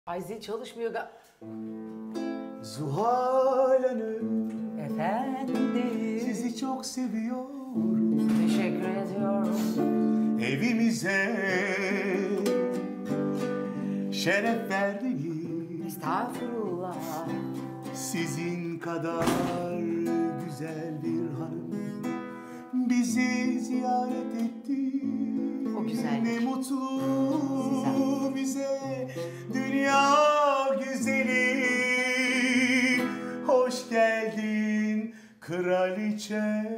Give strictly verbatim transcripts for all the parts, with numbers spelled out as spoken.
Ay zil çalışmıyor. Zuhal Hanım, Efendim. sizi çok seviyorum. Teşekkür ediyorum. Evimize şeref verdiniz. Estağfurullah. Sizin kadar güzel bir hanım bizi ziyaret etti. O güzellik. Ne mutlu bize dünya güzeli. Hoş geldin kraliçe.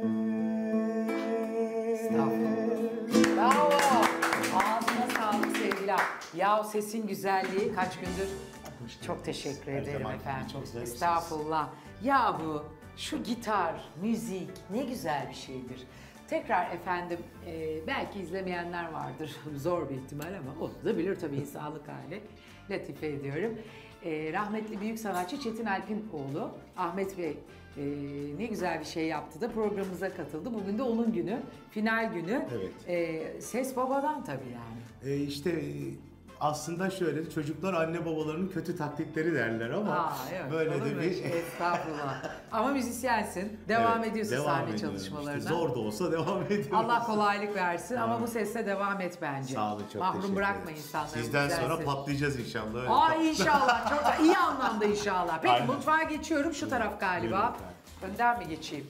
Estağfurullah. Bravo. Ağzına sağlık sevgiler. Ya sesin güzelliği kaç gündür. Çok teşekkür Her ederim zaman efendim. çok güzel Estağfurullah. Ya bu şu gitar, müzik ne güzel bir şeydir. Tekrar efendim e, belki izlemeyenler vardır. Zor bir ihtimal ama olabilir tabii insanlık hali. Latife ediyorum. E, rahmetli büyük sanatçı Çetin Alp'in oğlu Ahmet Bey e, ne güzel bir şey yaptı da programımıza katıldı. Bugün de onun günü, final günü. Evet. E, ses babadan tabii yani. E işte aslında şöyle, çocuklar anne babalarının kötü taklitleri derler ama Aa, evet, böyle olur de mu? bir... Estağfurullah. Ama müzisyensin. Devam Evet, ediyorsun devam sahne ediyorum çalışmalarına. işte. Zor da olsa devam ediyoruz. Allah kolaylık versin ama bu sesle devam et bence. Sağ olun, çok Mahrum teşekkür bırakma ederim. insanları. Sizden güzel sonra ses. patlayacağız inşallah. öyle. Ay inşallah. Çok da iyi anlamda inşallah. Peki Aynen. mutfağa geçiyorum. Şu taraf galiba. Önden mi geçeyim?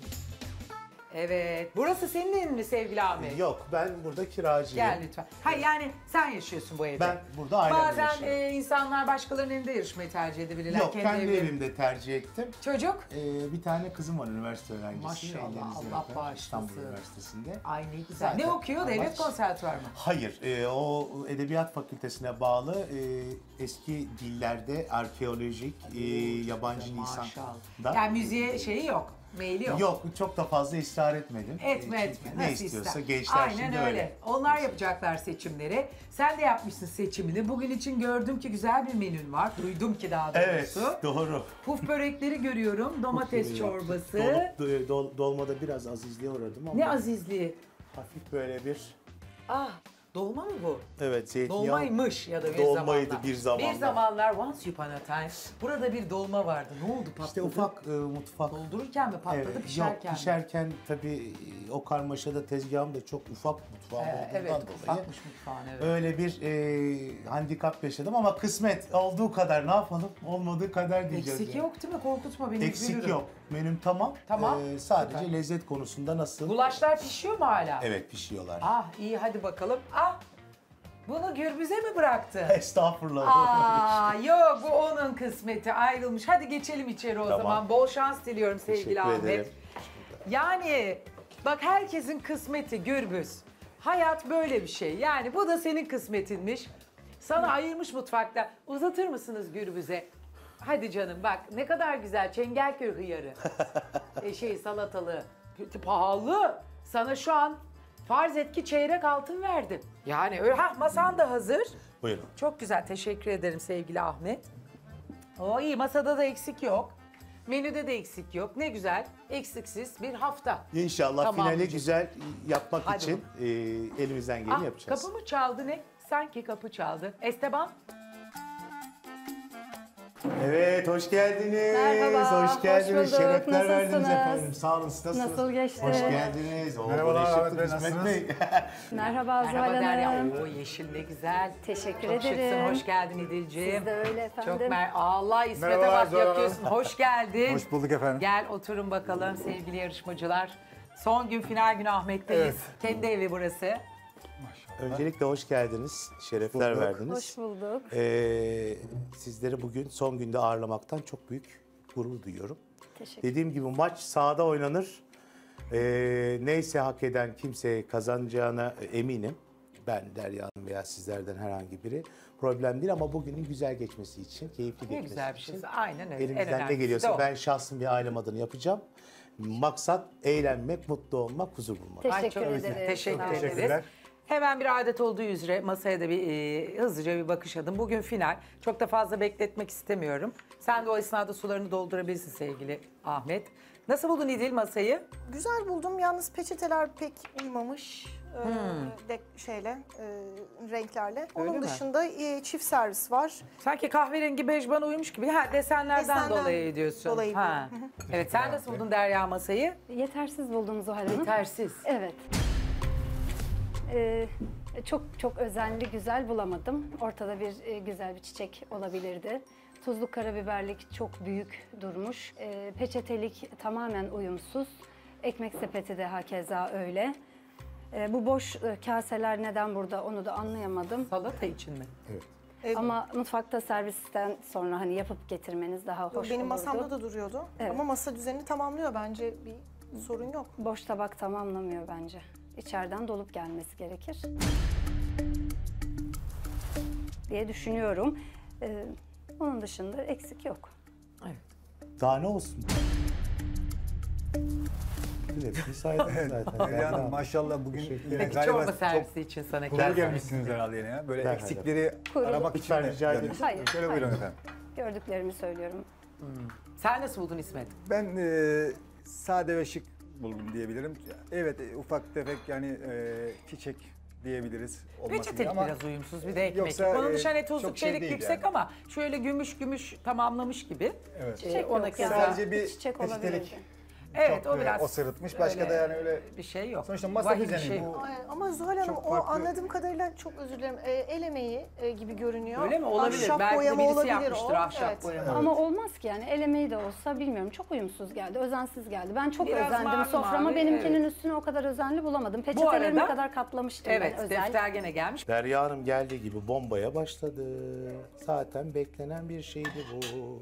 Evet. Burası senin evin mi sevgili Ahmet? Yok, ben burada kiracıyım. Gel lütfen. Hayır yani sen yaşıyorsun bu evde. Ben burada ailemle Bazen yaşıyorum. e, insanlar başkalarının evinde yarışmayı tercih edebilirler. Yok, kendi evleri- evimde tercih ettim. Çocuk? Ee, bir tane kızım var, üniversite öğrencisi. Maşallah, Ellerinizden Allah öper, bağışlasın. İstanbul Üniversitesi'nde. Ay ne güzel. Zaten Ne okuyor? Devlet amaç- konservatuvarı mı? Hayır, e, o Edebiyat Fakültesine bağlı e, eski dillerde arkeolojik, e, yabancı lisan. Maşallah. Yani müziğe şeyi yok, meyli yok. Yok, çok da fazla ısrar etmedim. Etme E, etme. çünkü Ne Nasıl istiyorsa ister? gençler Aynen şimdi öyle. öyle. Onlar yapacaklar seçimleri. Sen de yapmışsın seçimini. Bugün için gördüm ki güzel bir menün var. Duydum ki daha Evet, doğrusu. doğru. Puf börekleri görüyorum. Domates Yaptık. çorbası. Dol- do- dol- dolmada biraz azizliğe uğradım ama Ne azizliği. hafif böyle bir, Ah, dolma mı bu? evet, zeytinyağı. Dolmaymış ya da bir Dolmaydı zamanlar. bir zamanlar. Bir zamanlar once upon a time. Burada bir dolma vardı. Ne oldu patladı? İşte ufak e, mutfak. Doldururken mi patladı, Evet, pişerken yok, mi? pişerken tabii e, o karmaşada tezgahım da çok ufak mutfağım Ee, olduğundan evet, dolayı. ufakmış mutfağın evet. Öyle bir e, handikap yaşadım ama kısmet olduğu kadar, ne yapalım, olmadığı kadar diyeceğiz. Eksik yani. yok değil mi? Korkutma beni. Eksik üzülürüm. yok. Menüm tamam. Tamam, E, sadece süper. lezzet konusunda nasıl? Gulaşlar pişiyor mu hala? Evet, pişiyorlar. Ah iyi hadi bakalım. Ah bunu Gürbüz'e mi bıraktı? Estağfurullah. Aa yok bu onun kısmeti ayrılmış. Hadi geçelim içeri o Tamam. zaman. Bol şans diliyorum sevgili Teşekkür Ahmet. ederim. Yani bak herkesin kısmeti Gürbüz. Hayat böyle bir şey. Yani bu da senin kısmetinmiş. Sana ayırmış mutfakta. Uzatır mısınız Gürbüz'e? Hadi canım bak ne kadar güzel Çengelköy hıyarı. e şey salatalığı. Pahalı. Sana şu an farz et ki çeyrek altın verdim. Yani öyle. Hah masan da hazır. Buyurun. Çok güzel teşekkür ederim sevgili Ahmet. O iyi masada da eksik yok. Menüde de eksik yok. Ne güzel eksiksiz bir hafta. İnşallah Tamam finali hocam. güzel yapmak Hadi için e, elimizden geleni Ah, yapacağız. kapı mı çaldı ne? Sanki kapı çaldı. Esteban. Evet, hoş geldiniz. Merhaba, hoş geldiniz. hoş bulduk. Şerefler verdiniz Nasılsınız? efendim. Sağ olun, siz nasılsınız? Nasıl geçti? Hoş geldiniz. Oo, Merhabalar, bu Ahmet Bey, İsmet nasılsınız? Bey. Merhaba Zuhal Merhaba Derya. Hanım. Oo yeşil ne güzel. Teşekkür Çok ederim. şıksın. Hoş geldin İdil'ciğim. Siz de öyle efendim. Çok mer Allah İsmet'e Merhabalar bak Zuhal yapıyorsun. Hoş geldin. Hoş bulduk efendim. Gel oturun bakalım sevgili yarışmacılar. Son gün final günü Ahmet'teyiz. Evet. Kendi evi burası. Öncelikle hoş geldiniz. Şerefler bulduk. verdiniz. Hoş bulduk. Ee, sizleri bugün son günde ağırlamaktan çok büyük gurur duyuyorum. Teşekkür Dediğim gibi maç sahada oynanır. Ee, neyse hak eden kimseye kazanacağına eminim. Ben, Derya Hanım veya sizlerden herhangi biri. Problem değil ama bugünün güzel geçmesi için, keyifli Ne geçmesi güzel bir için. şey. Aynen öyle. En Elimizden ne önemlisi de geliyorsa o. ben şahsım bir ailem adına yapacağım. Maksat eğlenmek, mutlu olmak, huzur bulmak. Ay, Teşekkür çok ederiz. güzel. Teşekkür Sağ olun. ederiz. Teşekkürler. Hemen bir adet olduğu üzere masaya da bir e, hızlıca bir bakış adım. Bugün final. Çok da fazla bekletmek istemiyorum. Sen de o esnada sularını doldurabilirsin sevgili Ahmet. Nasıl buldun İdil masayı? Güzel buldum. Yalnız peçeteler pek uymamış. e, de, şeyle e, renklerle. Onun Öyle mi? dışında e, çift servis var. Sanki kahverengi bej bana uymuş gibi. Ha, desenlerden Desenden dolayı diyorsun. dolayı ha. Evet, sen nasıl buldun Derya masayı? Yetersiz buldum Zuhal Hanım. Yetersiz. Evet. Ee, çok çok özenli, güzel bulamadım. Ortada bir e, güzel bir çiçek olabilirdi. Tuzlu karabiberlik çok büyük durmuş. Ee, peçetelik tamamen uyumsuz. Ekmek sepeti de hakeza öyle. Ee, bu boş e, kaseler neden burada onu da anlayamadım. Salata için mi? E, Ama mutfakta servisten sonra hani yapıp getirmeniz daha hoş Benim olurdu. masamda da duruyordu. Evet. Ama masa düzenini tamamlıyor bence, bir sorun yok. Boş tabak tamamlamıyor bence. İçeriden dolup gelmesi gerekir diye düşünüyorum. Ee, onun dışında eksik yok. Evet. Daha ne olsun? Hepsini saydım zaten. Derya Hanım maşallah bugün yine Peki galiba çorba çok servisi için sana kurulu gelsin. gelmişsiniz herhalde yine ya. Böyle Derhal. eksikleri Kurulu. aramak için Lütfen mi rica ederim. geldiniz? Hayır, Şöyle hayır. buyurun efendim. Gördüklerimi söylüyorum. Sen nasıl buldun İsmet? Ben e, sade ve şık buldum diyebilirim. Evet e, ufak tefek yani e, çiçek diyebiliriz. olmasın Peçetelik diye ama biraz uyumsuz, bir de ekmek. Yoksa, Onun e, dışında hani tuzluk çok şey çelik değil yüksek yani. ama şöyle gümüş gümüş tamamlamış gibi. Evet. Ee, Çiçek ona yok keza- yani. Sadece bir Çiçek peçetelik olabilirdi. Evet, çok, o e, biraz o sırıtmış. Başka öyle da yani öyle bir şey yok. sonuçta masa Vahim bir düzeni şey. bu. Ay, ama Zuhal Hanım Çok o farklı. anladığım kadarıyla, çok özür dilerim, e, el emeği e, gibi görünüyor. Öyle mi? Olabilir. Ahşap Belki de boyama birisi olabilir yapmıştır o. ahşap Evet. boyama. Ama olmaz ki yani el emeği de olsa bilmiyorum çok uyumsuz geldi, özensiz geldi. Ben çok Biraz özendim mavi soframa, mavi, benimkinin evet. üstüne o kadar özenli bulamadım. Peçetelerime arada- kadar katlamıştım Evet, ben özel. defter gene gelmiş. Derya Hanım geldiği gibi bombaya başladı. Zaten beklenen bir şeydi bu.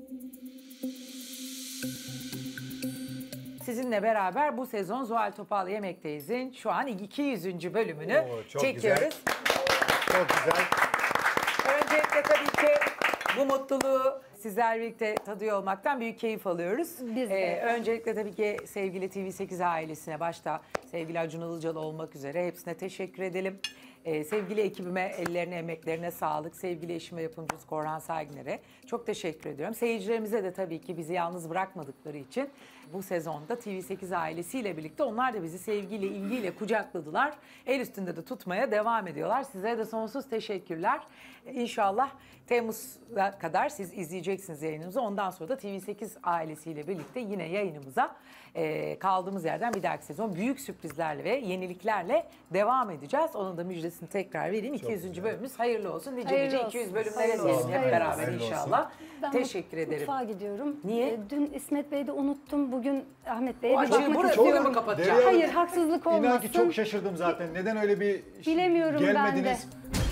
Sizinle beraber bu sezon Zuhal Topal Yemek'teyiz'in şu an iki yüzüncü bölümünü Oo, çok çekiyoruz. Çok güzel. Öncelikle tabii ki bu mutluluğu sizlerle birlikte tadıyor olmaktan büyük keyif alıyoruz. Biz de. Ee, öncelikle tabii ki sevgili T V sekiz ailesine, başta sevgili Acun Ilıcalı olmak üzere hepsine teşekkür edelim. Ee, sevgili ekibime, ellerine, emeklerine sağlık. Sevgili eşim ve yapımcımız Korhan Saygıner'e çok teşekkür ediyorum. Seyircilerimize de tabii ki bizi yalnız bırakmadıkları için bu sezonda T V sekiz ailesiyle birlikte onlar da bizi sevgiyle, ilgiyle kucakladılar. El üstünde de tutmaya devam ediyorlar. Sizlere de sonsuz teşekkürler. İnşallah Temmuz'a kadar siz izleyeceksiniz yayınımızı. Ondan sonra da T V sekiz ailesiyle birlikte yine yayınımıza e, kaldığımız yerden bir dahaki sezon büyük sürprizlerle ve yeniliklerle devam edeceğiz. Onun da müjdesini tekrar vereyim. iki yüzüncü bölümümüz hayırlı olsun. Nice Hayırlı nice olsun. iki yüz bölümlere Hayırlı diyelim olsun. hep Hayırlı beraber olsun. inşallah. Ben Teşekkür mut- ederim. Mutfağa gidiyorum. Niye? Ee, dün İsmet Bey'i de unuttum. Bugün Ahmet Bey'e Bu bir açığı bakmak buraya istiyorum. bugün mü kapatacağım? Derya- Hayır, haksızlık olmasın. İnan ki çok şaşırdım zaten. Neden öyle bir Bilemiyorum ben de. gelmediniz?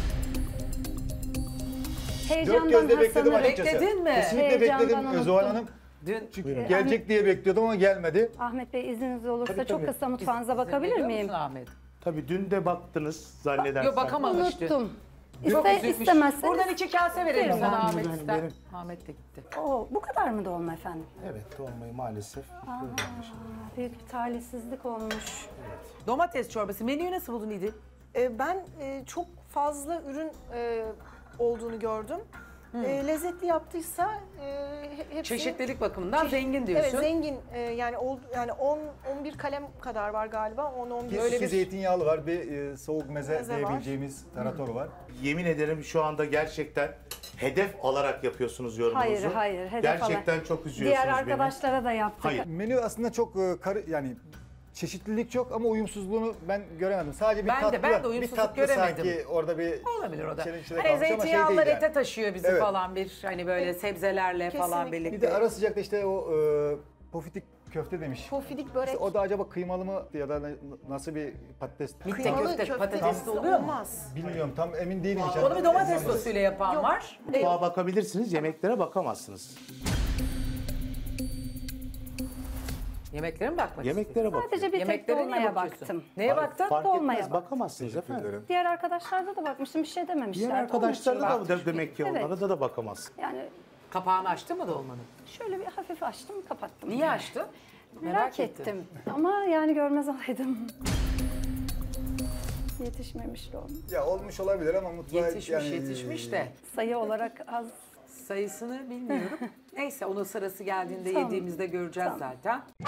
Dört Heyecandan gözle bekledim Hasan'ı- açıkçası. Bekledin mi? Kesinlikle Heyecandan bekledim unuttum. Zuhal Hanım. Dün Çünkü Buyurun. gelecek diye bekliyordum ama gelmedi. Ahmet Bey izniniz olursa Tabii, çok tabii. kısa mutfağınıza bakabilir Biliyor miyim? musun Ahmet? Tabii dün de baktınız zannedersem. Yok, bakamamış dün. Unuttum. Çok İste, üzülmüş. istemezseniz. Buradan iki kase verelim Verin. sana Tamam, Ahmet verin, ister. verin. Ahmet de gitti. Oo, bu kadar mı dolma efendim? Evet, dolmayı maalesef. Aa, büyük bir talihsizlik olmuş. Domates çorbası. Menüyü nasıl buldun İdil? E, ben e, çok fazla ürün e, olduğunu gördüm. E, lezzetli yaptıysa e, he- hepsi... Çeşitlilik bakımından Çeşit- zengin diyorsun. Evet, zengin. E, yani ol, yani on on bir kalem kadar var galiba. on on bir. Bir Öyle iki bir- zeytinyağlı var, bir e, soğuk meze, Meze var. diyebileceğimiz tarator var. Yemin ederim şu anda gerçekten hedef alarak yapıyorsunuz yorumunuzu. Hayır, hayır, hedef Gerçekten alarak. çok üzüyorsunuz Diğer beni. arkadaşlara da yaptık. Hayır. Menü aslında çok e, karı yani çeşitlilik çok ama uyumsuzluğunu ben göremedim. Sadece bir Ben de- tatlı, ben de bir uyumsuzluk tatlı göremedim. sanki orada bir Olabilir o da. içerik içinde Hani kalmış ama şey zeytinyağlılar değil ete yani. taşıyor bizi Evet. falan bir hani böyle sebzelerle falan Kesinlikle. birlikte. Bir de ara sıcakta işte o e, pofidik köfte demiş. Pofidik börek. İşte o da acaba kıymalı mı ya da ne- nasıl bir patates? Mitte Kıymalı köfte, köfte patatesli oluyor mu? olmaz. Bilmiyorum tam emin değilim. Onu bir domates sosuyla yapan Yok. var. Mutfağa bakabilirsiniz, yemeklere bakamazsınız. Yemeklere mi bakmak Yemeklere bakın. Sadece bir tek Yemeklere niye dolmaya bakıyorsun? baktım. Neye baktın? Fark Dolmaya etmez, bak. bakamazsınız efendim. Diğer arkadaşlarda da bakmıştım, bir şey dememişler. Diğer Onun arkadaşlarına için da baktım. de- demek ki Evet. onlara da da bakamazsın. Yani Kapağını açtı mı dolmanın? şöyle bir hafif açtım, kapattım. Niye açtı? Merak, ettim. Ama yani görmez olaydım. Yetişmemiş dolma. Ya olmuş olabilir ama mutfağa Yetişmiş yani, yetişmiş de Sayı olarak az. sayısını bilmiyorum. Neyse onun sırası geldiğinde Tamam. yediğimizde göreceğiz Tamam. zaten.